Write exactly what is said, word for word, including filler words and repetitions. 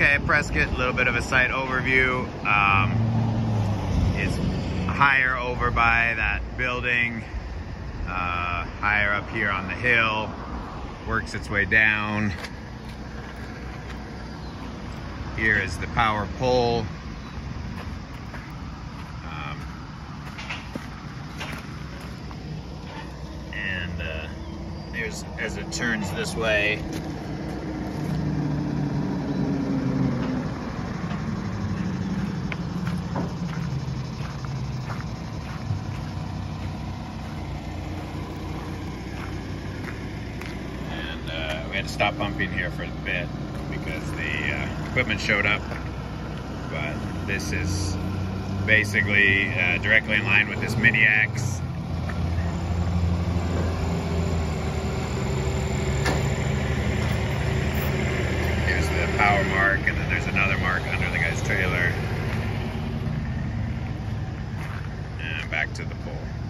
Okay, Prescott, a little bit of a site overview. Um, it's higher over by that building, uh, higher up here on the hill, works its way down. Here is the power pole. Um, and uh, there's, as it turns this way, we had to stop pumping here for a bit because the uh, equipment showed up, but this is basically uh, directly in line with this mini axe. Here's the power mark, and then there's another mark under the guy's trailer, and back to the pole.